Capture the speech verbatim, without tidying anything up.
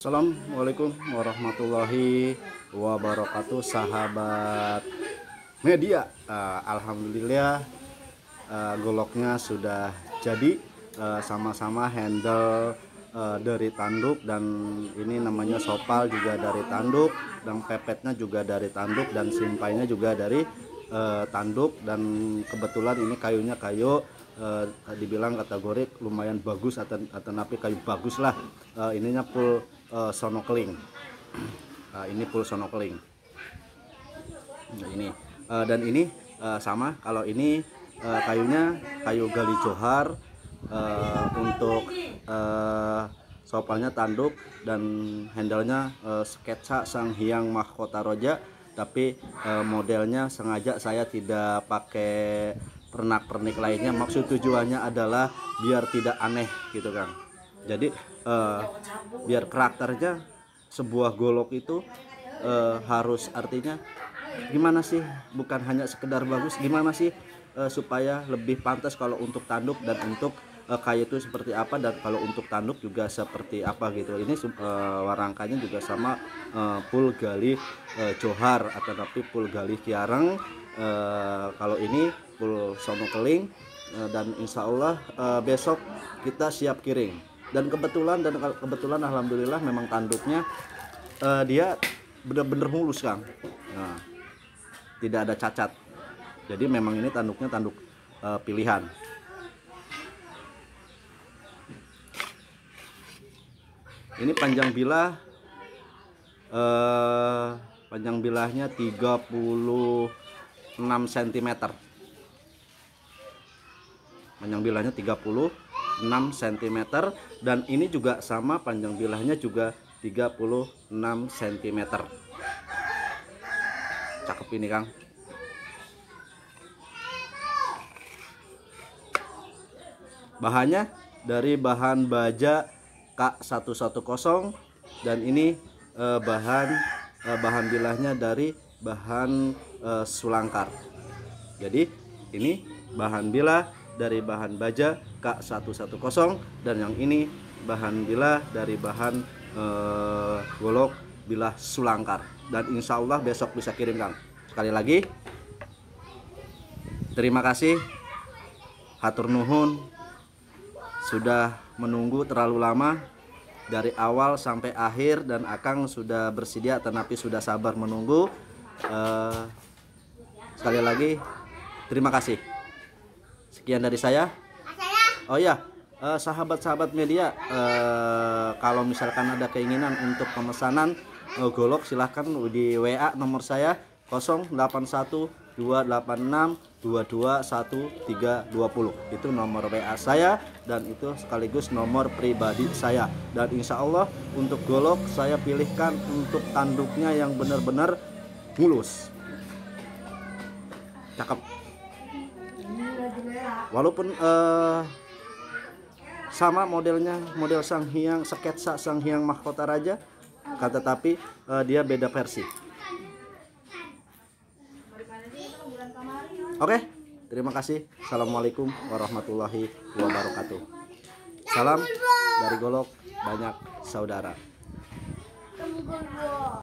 Assalamualaikum warahmatullahi wabarakatuh, sahabat media. Uh, Alhamdulillah uh, goloknya sudah jadi, uh, sama-sama handle uh, dari tanduk, dan ini namanya sopal juga dari tanduk, dan pepetnya juga dari tanduk, dan simpainya juga dari uh, tanduk. Dan kebetulan ini kayunya kayu uh, dibilang kategori lumayan bagus, atau atau napi kayu bagus lah. Uh, ininya full uh, sonokeling. Uh, ini full sonokeling. Nah, ini uh, dan ini uh, sama. Kalau ini uh, kayunya kayu gali johar, uh, untuk uh, sopalnya tanduk, dan handlenya uh, sketsa Sang Hyang Mahkota Raja. Tapi uh, modelnya sengaja saya tidak pakai pernak-pernik lainnya. Maksud tujuannya adalah biar tidak aneh gitu Kang. Jadi uh, biar karakternya sebuah golok itu uh, harus, artinya gimana sih, bukan hanya sekedar bagus, gimana sih uh, supaya lebih pantas kalau untuk tanduk, dan untuk uh, kayu itu seperti apa, dan kalau untuk tanduk juga seperti apa gitu. Ini uh, warangkanya juga sama, uh, full gali uh, johar, atau tapi full gali kiareng. Uh, kalau ini full sonokeling, uh, dan insya Allah uh, besok kita siap kiring. Dan kebetulan dan kebetulan alhamdulillah memang tanduknya uh, dia benar-benar mulus Kang. Nah, tidak ada cacat. Jadi memang ini tanduknya tanduk uh, pilihan. Ini panjang bilah, uh, panjang bilahnya tiga puluh enam sentimeter. Panjang bilahnya tiga puluh enam sentimeter, dan ini juga sama, panjang bilahnya juga tiga puluh enam sentimeter. Cakep ini Kang. Bahannya dari bahan baja K seratus sepuluh, dan ini eh, bahan eh, bahan bilahnya dari bahan eh, sulangkar. Jadi ini bahan bilah dari bahan baja K seratus sepuluh, dan yang ini bahan bilah dari bahan eh, golok bilah sulangkar. Dan insya Allah besok bisa kirim Kang. Sekali lagi terima kasih, hatur nuhun sudah menunggu terlalu lama dari awal sampai akhir, dan Akang sudah bersedia, tetapi sudah sabar menunggu. Eh, sekali lagi terima kasih. Sekian dari saya. Oh ya, eh, sahabat-sahabat media, eh, kalau misalkan ada keinginan untuk pemesanan eh, golok, silahkan di W A nomor saya nol delapan satu dua delapan enam dua dua satu tiga dua nol. Itu nomor W A saya, dan itu sekaligus nomor pribadi saya. Dan insya Allah untuk golok saya pilihkan untuk tanduknya yang benar-benar mulus, cakep. Walaupun uh, sama modelnya, model Sang Hyang, sketsa Sang Hyang Mahkota Raja, kata tapi uh, dia beda versi. Oke, terima kasih. Assalamualaikum warahmatullahi wabarakatuh. Salam dari golok banyak saudara.